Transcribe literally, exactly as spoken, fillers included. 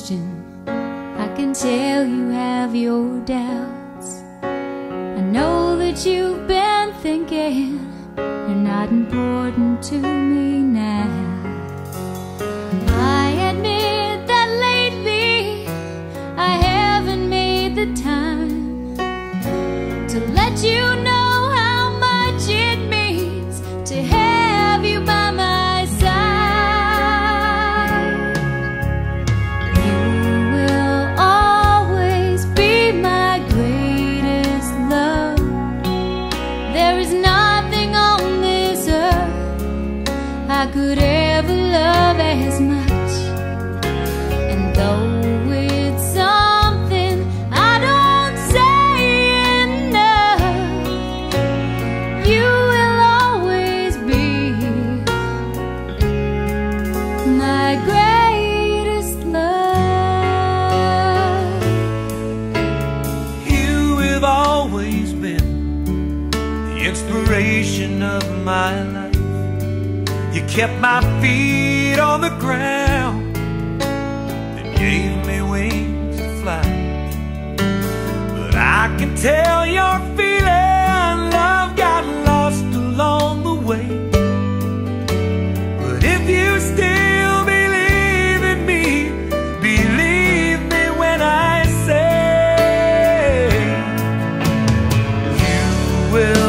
question. I can tell you have your doubts. I know that you've been thinking you're not important to me now. I admit that lately I haven't made the time to let you know how much it means to have you by my side. You will always be my greatest love. There is nothing on this earth I could ever love as much. And though it's something I don't say enough, you will always be my greatest love. You have always been the inspiration of my life. You kept my feet on the ground and gave me wings to fly. But I can tell you're feeling love got lost along the way. But if you still believe in me, believe me when I say you will